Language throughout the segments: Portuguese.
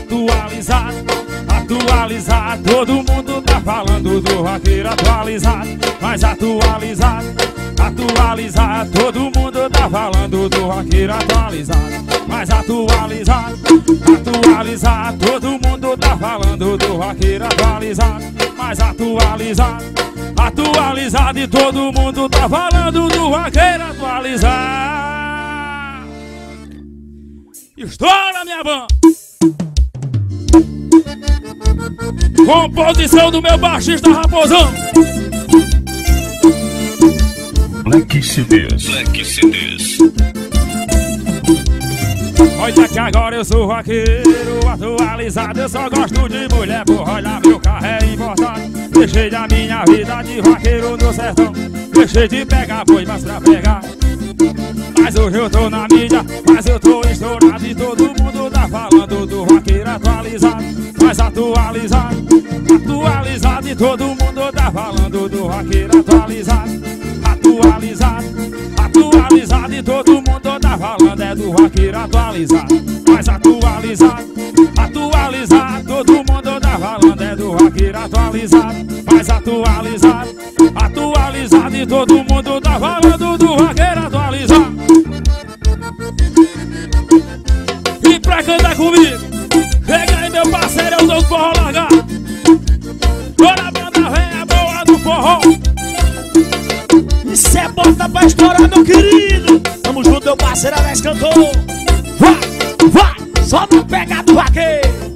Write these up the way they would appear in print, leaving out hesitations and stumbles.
atualizado, atualizado. Todo mundo tá falando do vaqueiro atualizado, mais atualizado, atualizado. Todo mundo tá falando do vaqueiro atualizado, mais atualizado, atualizado. Todo mundo tá falando do vaqueiro atualizado, mais atualizado, atualizado. E todo mundo tá falando do vaqueiro atualizado. Estoura, minha banda! Composição do meu baixista Raposão. Black CDs, Black CDs. Olha que agora eu sou vaqueiro atualizado. Eu só gosto de mulher, porra, olha meu carro é importado. Deixei da minha vida de vaqueiro no sertão, deixei de pegar boi, mas pra pegar. Mas hoje eu tô na mídia, mas eu tô estourado. E todo mundo tá falando do vaqueiro atualizado, mais atualizado, atualizado. E todo mundo tá falando do vaqueiro atualizado, atualizado, atualizado. E todo mundo tá falando é do vaqueiro atualizado, mais atualizado, atualizado. Todo mundo tá falando é do vaqueiro atualizado, mais atualizado, atualizado. E todo mundo tá falando do vaqueiro atualizado. E pra cantar comigo, chega aí meu parceiro, eu dou o forró largado. Toda a banda velha boa do forró. Isso é bota pra estourar, meu querido. Tamo junto, meu parceiro Alex cantou. Vai, vai, só não pega do vaqueiro.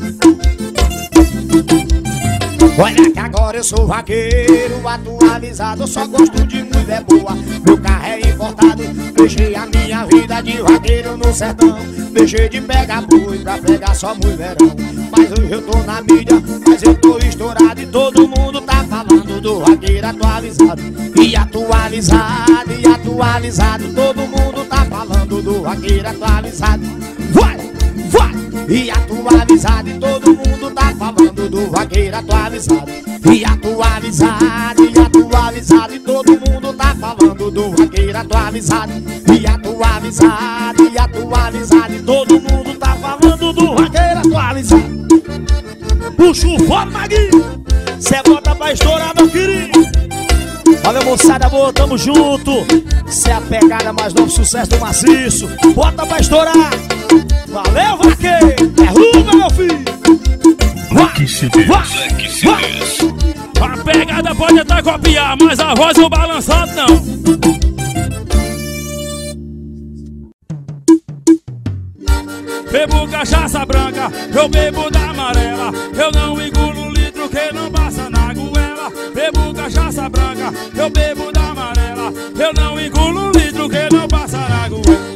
Olha que agora eu sou vaqueiro atualizado. Eu só gosto de mulher boa, meu carro é importado. Deixei a minha vida de vaqueiro no sertão, deixei de pegar boi pra pegar só mulherão. Mas hoje eu tô na mídia, mas eu tô estourado. E todo mundo tá falando do vaqueiro atualizado, e atualizado, e atualizado. Todo mundo tá falando do vaqueiro atualizado. Vai, vai, e atualizado. E todo mundo tá falando do vaqueiro atualizado, e atualizado, e atualizado. E todo mundo tá falando do vaqueiro atualizado, e atualizado, e atualizado. E todo mundo tá falando do vaqueiro atualizado. Puxa o fone, Maguinho. Cê bota pra estourar, meu querido. Valeu, moçada boa, tamo junto. Cê é a pegada mais novo, sucesso do maciço. Bota pra estourar. Valeu, vaqueiro. Derruba, meu filho. Black CDs, Vai, Black CDs. A pegada pode até copiar, mas a voz o balançado não. Bebo cachaça branca, eu bebo da amarela. Eu não engulo litro que não passa na goela. Bebo cachaça branca, eu bebo da amarela. Eu não engulo litro que não passa na goela.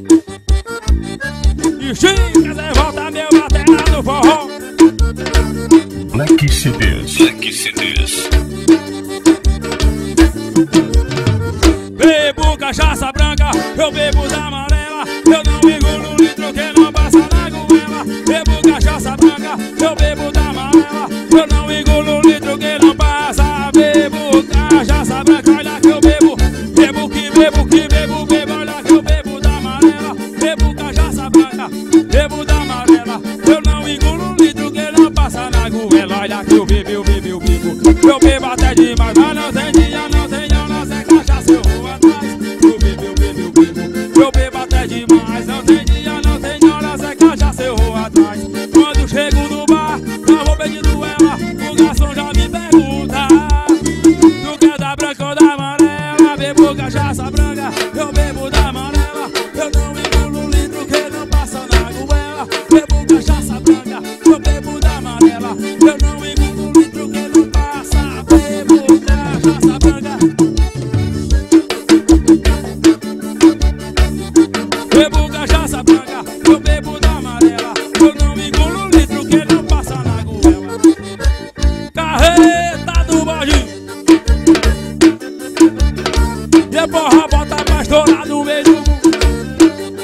E xinga, Zé volta meu batera no forró. Black CDs, Black CDs. Bebo cachaça branca, eu bebo da amarela. Eu não engulo litro que não passa na goela. Bebo cachaça branca, eu bebo da amarela. Eu não engulo litro que não passa. Bebo cachaça branca, olha que eu bebo. Bebo que bebo, que bebo, bebo. Olha que eu bebo da amarela. Bebo cachaça branca, bebo da amarela. Eu não engulo litro que não passa na goela. Olha que eu bebo, eu bebo, eu bebo. Eu bebo até demais, mas não tem dia, não tem hora. Se é cachaça eu vou atrás. Eu bebo, eu bebo, eu bebo. Eu bebo até demais, não tem dia, não tem hora. Se é cachaça eu vou atrás. Quando chego no bar, eu vou pedindo ela. O garçom já me pergunta: tu quer da branca ou da amarela? Bebo cachaça branca, eu bebo da amarela. Eu não engulo litro que não passa na goela. Bebo cachaça branca, eu bebo da amarela. Eu não engulo litro que não passa. Bebo cachaça branca, bebo cachaça branca, eu bebo da amarela. Eu não engulo litro que não passa na goela. Carreta do bode. E a porra bota pra estourar no meio do mundo.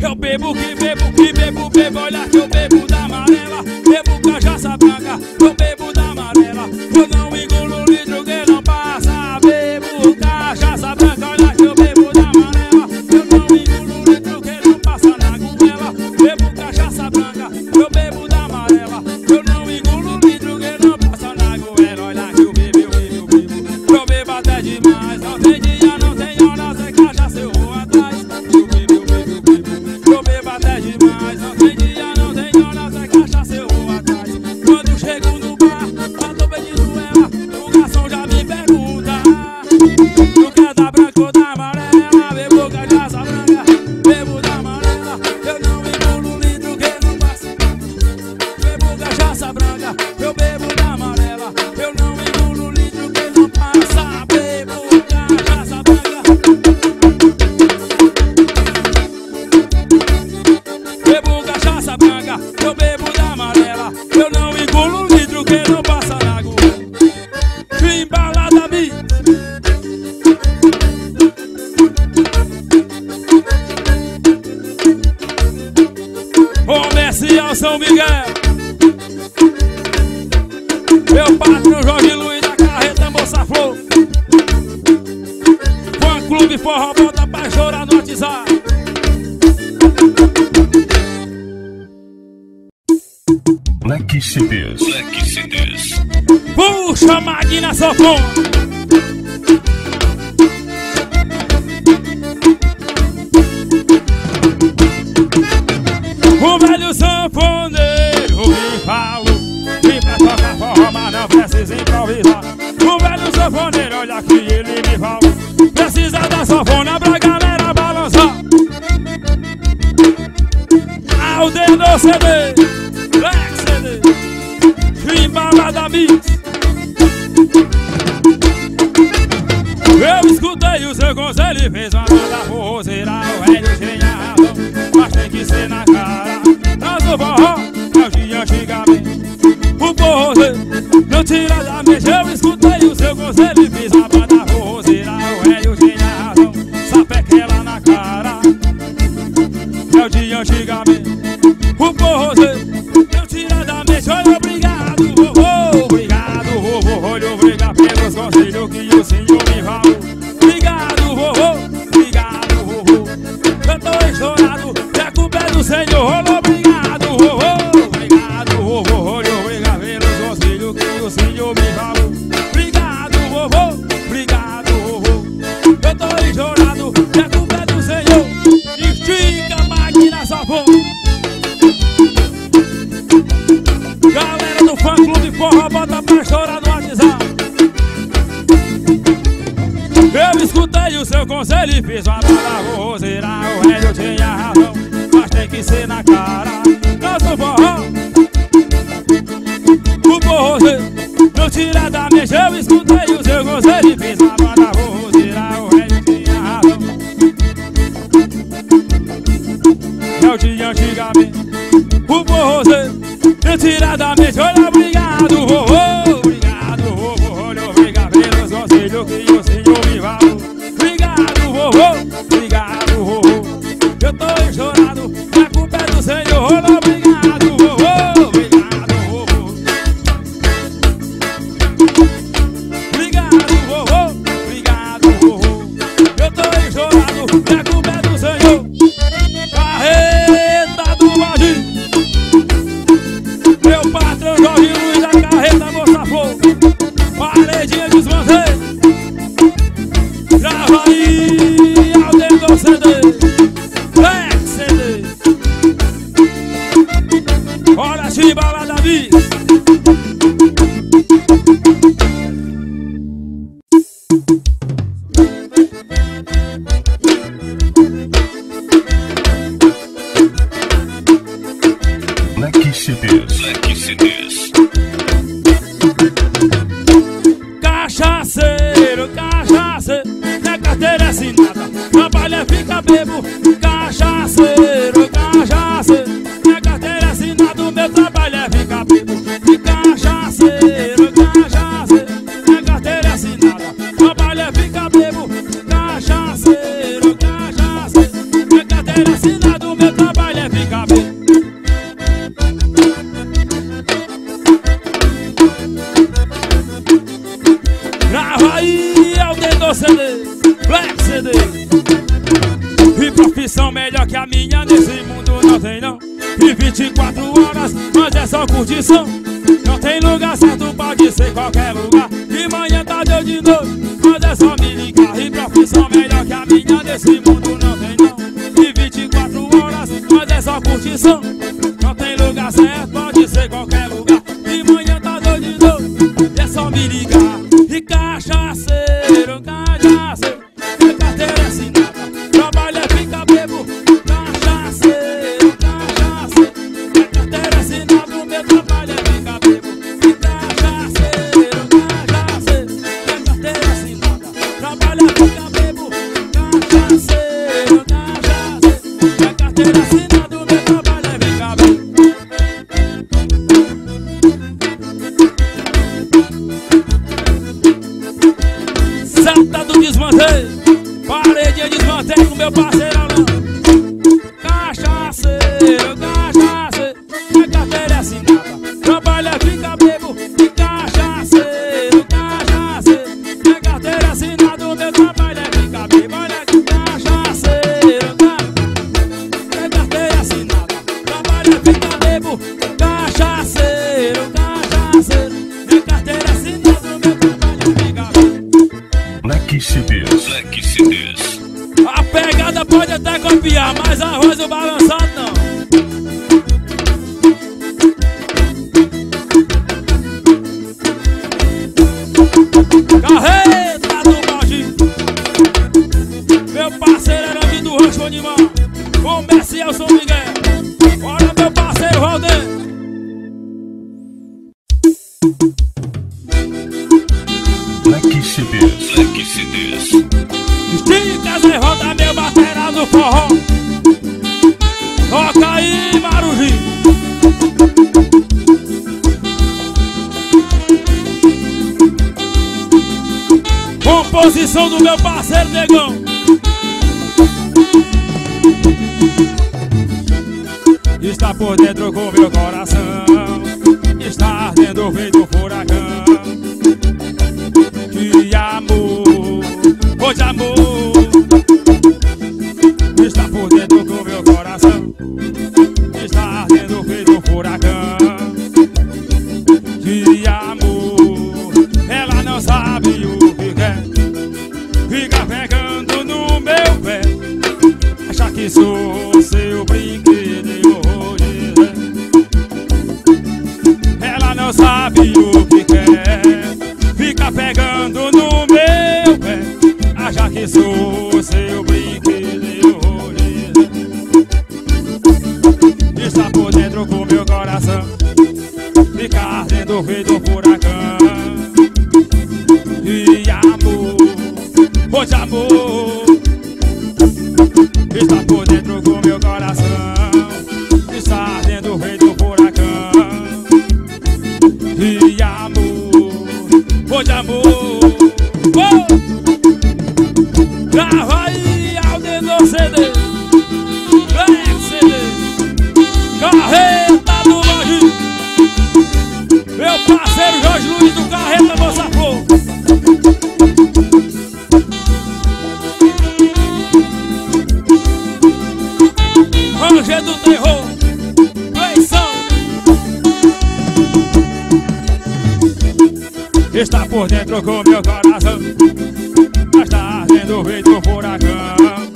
Eu bebo que bebo, olha que eu bebo da amarela. Bebo cachaça branca, eu bebo da amarela. Eu não engulo litro que não passa. Bebo cachaça branca, olha que eu bebo da amarela. Eu não engulo litro que não passa na goela. Bebo cachaça branca, eu bebo da amarela. Eu não engulo litro que não passa na goela. Olha que eu bebo, eu bebo. Eu bebo até demais, não tem dia, não tem hora, sem cachaça eu vou atrás. Eu bebo. Eu bebo até demais, não tem dia, não tem hora, sem cachaça eu vou atrás. Quando chego no bar, eu tô pedindo ela, o garçom já me pergunta: tu quer da branca ou da amarela? Bebo cachaça branca, bebo da amarela. Eu não engulo litro que não passa. Bebo cachaça branca, eu bebo da amarela. Eu não engulo litro que não passa. Bebo cachaça branca. Bebo cachaça branca, eu bebo da amarela. Eu não engulo litro que não passa na goela. Embalada bi. Comercial São Miguel. Meu patrão Jorge Luiz da Carreta Moça Flor. Fã Clube Forró, bota pra chorar no WhatsApp. Black CDs. Black CDs. Puxa máquina sofona. O velho sanfoneiro me falou: vem pra tocar forró, mas não precisa improvisar. O velho sanfoneiro, olha que ele me falou: precisa da sanfona pra galera balançar. Ao dedo CD, Black CD, embalada mix. Eu escutei o seu conselho e fez uma banda forrozeira. O velho tinha razão, mas tem que ser na cara. Mas o forró é o de antigamente. O forrozeiro não tira da mente. Eu escutei o seu conselho e fiz uma banda forrozeira. O velho tinha razão, sapequela na cara. É o de antigamente. O forrozeiro não tira da mente. Olha, obrigado, vovô. Obrigado, vovô. Olha, obrigado pelos conselhos que o senhor me falou. Obrigado, vovô. Obrigado, vovô. Eu tô estourado, e a culpa é do senhor. Olha, obrigado, vovô. Obrigado, vovô. Olha, obrigado pelos conselhos que o senhor me falou. Obrigado, vovô. Obrigado, vovô. Eu tô estourado, e a culpa é do senhor. Estica a máquina, safão. Galera do Fã Clube Forró, bota pra chorar no WhatsApp. Eu escutei o seu conselho e fiz uma banda forrozeira. O velho tinha razão, mas tem que ser na cara. Nosso forró, o forrozeiro não tira da mente. Eu escutei o seu conselho e fiz uma banda forrozeira. O velho tinha razão, é o de antigamente. O forrozeiro não tira da mente. Olha, obrigado, vovô. Obrigado, vovô. Olha, obrigado pelos conselhos que o senhor me falou. Obrigado, vovô. Obrigado, vovô. Eu tô estourado, a culpa é do senhor. Olha, obrigado, vovô. Obrigado, vovô. Obrigado, vovô. Obrigado, vovô. Eu tô estourado, a culpa é do senhor. Carreta do Varginho. Meu patrão Jorge Luiz da Carreta Moça Flor. Paredinha desmanzei. Grava aí, ao dedo CD, Black CD. Olha a chimbalada bis. Black CDs. Black CDs. Cachaceiro, cachaceiro, minha carteira é assinada, trabalha, fica bebo. Cachaceiro, cachaceiro, minha carteira é assinada, meu trabalho é ficar bebo. Cachaceiro, cachaceiro, minha carteira é assinada, trabalho é ficar bebo. Cachaceiro, cachaceiro, minha carteira é assinada, meu trabalho Black CD. E profissão melhor que a minha nesse mundo não tem não. E 24 horas, mas é só curtição. Não tem lugar certo, pode ser qualquer lugar. De manhã, tarde ou de noite, mas é só me ligar. E profissão melhor que a minha nesse mundo não tem não. E 24 horas, mas é só curtição. Não tem lugar certo, pode ser qualquer lugar. De manhã, tarde ou de noite, é só me ligar. E cachaceiro, cachaceiro, e carteira assinada, trabalha, fica bebo. Cachaceiro, cachaceiro, e carteira assinada, o meu trabalho é ficar bebo. E cachaceiro, cachaceiro, e carteira assinada, trabalha, fica bebo. Cachaceiro, cachaceiro, e carteira assinada, o meu trabalho é ficar bebo. Salta do desmantei, parede desmantei com meu parceiro Alan. Cachaceiro, cachaceiro, a carteira é assinada, trabalha, fica bebo. E cachaceiro, cachaceiro, a carteira é assinada, o meu trabalho é ficar bebo. Olha aqui, cachaceiro, a carteira é assinada, trabalha, fica bebo. Cachaceiro, cachaceiro, a carteira é assinada, o meu trabalho é ficar bebo. Black CDs. Black CDs. A pegada pode até copiar, mas a voz do balançado não. Carreta do Baldi, meu parceiro Herói do Rancho Animal, Comercial São Miguel. Bora meu parceiro Valdir. Black CDs. Black CDs. Esticas e roda meu batera do forró. Toca aí, Maruji. Composição do meu parceiro Negão. Está por dentro com meu coração, está ardendo feito furacão. De amor, oh de amor, está por dentro do meu coração, está ardendo feito furacão. De amor, ela não sabe o que quer, fica pegando no meu pé, acha que sou seu brinquedo e hoje ela não sabe o que quer, fica pegando no meu pé, acha que sou seu brinquedo e hoje está por dentro com meu coração, fica ardendo feito um furacão. De amor, oh de amor, está por dentro com meu coração, está ardendo feito um furacão. De amor, oh de amor, oh! Grava aí, Alden no CD, Black CD, Carreta do Baldi, meu parceiro Jorge Luiz do Carreta Moça Flor. Ranger do Terror, Cleição. Está por dentro com meu coração, mas está ardendo feito um furacão.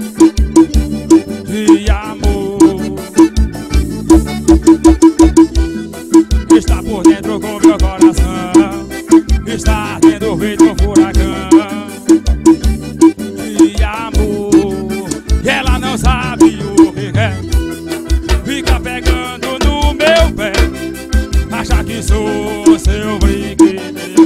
De amor, está por dentro com meu coração, está ardendo feito um furacão. De amor, e ela não sabe o que quer, fica pegando no meu pé, acha que sou seu brinquedo.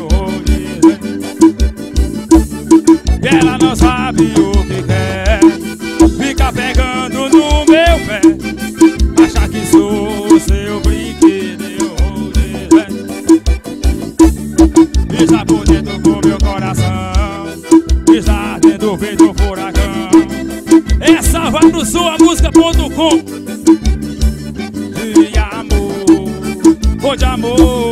Ela não sabe o que quer, fica pegando no meu pé, acha que sou seu brinquedo. Está por dentro com meu coração, está ardendo feito um furacão. Essa vai pro suamusica.com. De amor, oh de amor,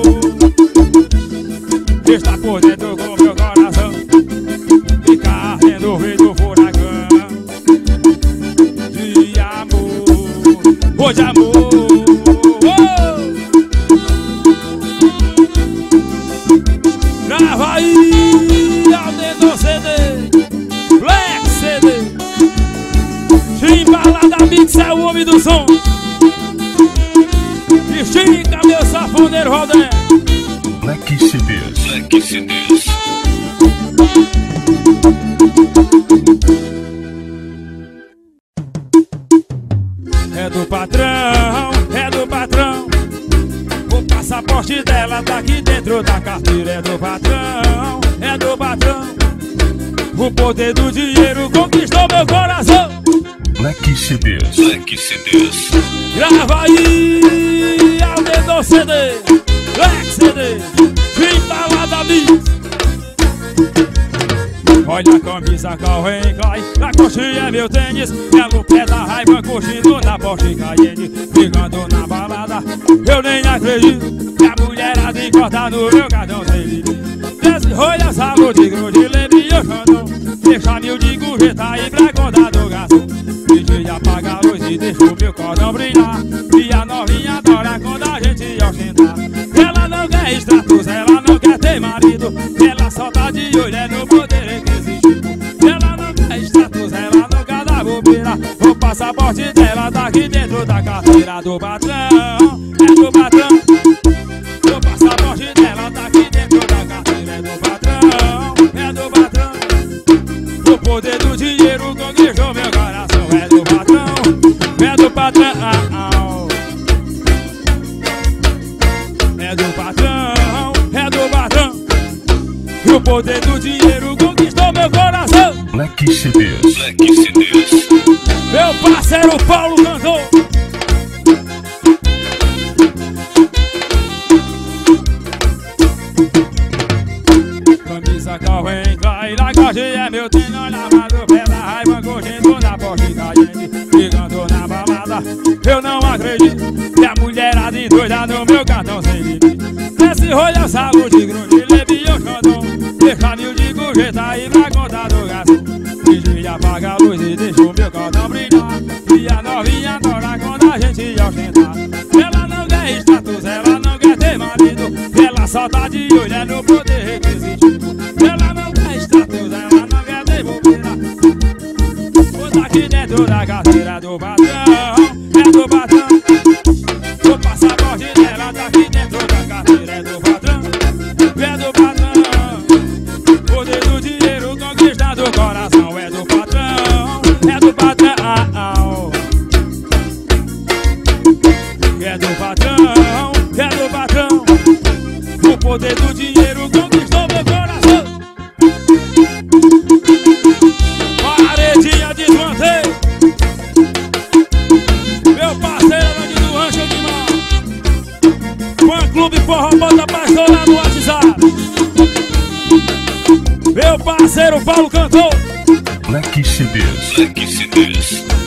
está por dentro com meu coração, fica ardendo feito no furacão de amor, oh, de amor. Grava aí, Aldedo CD, Black CD. Chimbalada Mix é o homem do som. Estica meu safoneiro Rodé. Black CDs. Black CDs. É do patrão, é do patrão. O passaporte dela tá aqui dentro da carteira. É do patrão, é do patrão. O poder do dinheiro conquistou meu coração. Black CDs. Black CDs. Grava aí, Aldedo CD, Black CD, Chimbalada Mix. Olha a camisa Calvin Klein, na coxinha é meu tênis. Pelo pé da raiva, curtindo na Porsche Cayenne. Ficando na balada, eu nem acredito que a mulherada encorta no meu cartão sem limite. Desce rolha, saúde, grude, leve e eu xandão. Deixa mil de gorjeta aí pra contar do garçom. DJ apaga a luz e deixa o meu cordão brilhar. E a novinha adora quando a gente ostentar. Ela não quer status, ela não quer ter marido. Ela só tá de olho é no poder aquisitivo. Ela não quer status, ela não quer dar bobeira. O passaporte dela tá aqui dentro da carteira do patrão. É do patrão. O passaporte dela tá aqui dentro da carteira. É do patrão, é do patrão. O poder do dinheiro conquistou meu coração. É do patrão, é do patrão. É do patrão, é do patrão. O poder do dinheiro conquistou meu coração. Black CDs. Black CDs. Meu parceiro Paulo cantou. Camisa Calvin Klein, na coxinha é meu tênis. Lavado o pé da raiva, curtindo na Porsche Cayenne. Ficando na balada, eu não acredito que a mulherada endoida no meu cartão sem limite. Desce rolha, saúde, grude, leve e eu xandão. Deixa mil de gorjeta aí pra contar do garçom. DJ apaga a luz e deixa o meu cordão brilhar. E a novinha adora quando a gente ostentar. Ela não quer status, ela não quer ter marido. Ela só tá de olho é no poder requisitivo. Ela não quer status, ela não quer ter bobeira. Bota aqui dentro da carteira do patrão. É do patrão. O passaporte dela tá aqui dentro da carteira. É do patrão, é do patrão. Poder do dinheiro conquistando o coração. É do patrão, é do patrão. É do patrão, é do patrão. O poder do dinheiro conquistou meu coração. Paredinha de desmantei. Meu parceiro Andy do Rancho Guimar. Fã Clube Forró, bota pra estourar no WhatsApp. Meu parceiro Paulo cantou. Black CDs. Black CDs.